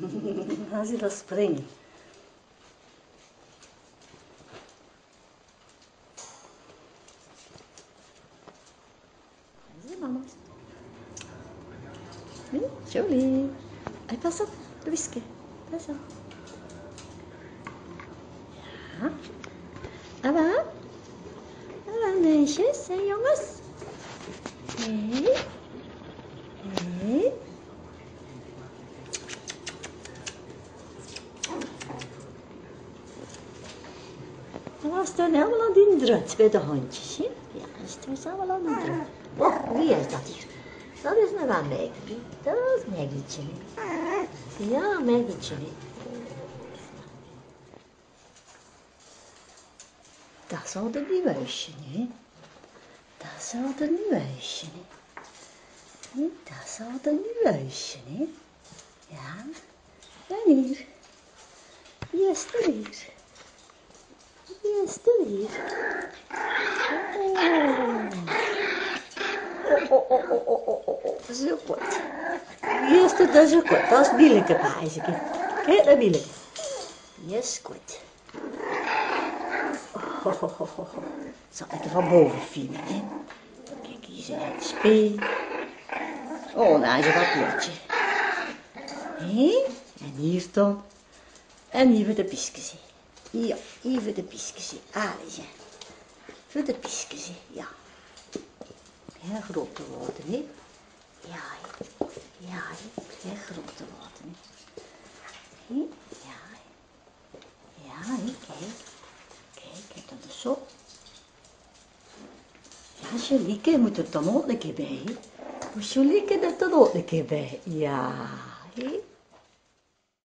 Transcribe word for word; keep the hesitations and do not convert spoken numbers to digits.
Gaan ze dat springen. Zie mama. Nee, Jolie. Hey, pas op, de whisky. Pas op. Ja. Abba. Abba, meisjes en jongens. Hé. Hé. We staan helemaal aan die drut bij de hondjes, hè? Ja, we staan allemaal aan die drut. Oh, wie is dat hier? Dat is nou wel Maggie. Dat is Maggietje. Ja, Maggietje. Dat is al een muisje, hè? Dat is al een muisje, hè? Dat is al een muisje, hè? Ja. En hier. Wie is er hier? Wie is er hier? Oh, oh, oh, oh, oh, oh, oh, oh, zo goed. Wie is er dan zo goed? Dat is Bieleke, paasje. Kijk naar Bieleke. Die is goed. Oh, oh, oh, oh, oh. Zal ik er van boven filmen, hè? Kijk, hier zit het speel. Oh, nou is er wat plotje. Hé? En hier dan. En hier voor de pisjes. Ja, hier voor de pisjes. Allee, voor de pisjes, ja. Heel grote worden, hè? Ja, ja, heel grote worden, hè? Ja, ja, kijk. Kijk, kijk dat is zo. Ja, Jolieke moet er dan ook een keer bij, hè? Jolieke er dan ook een keer bij. Ja, hè?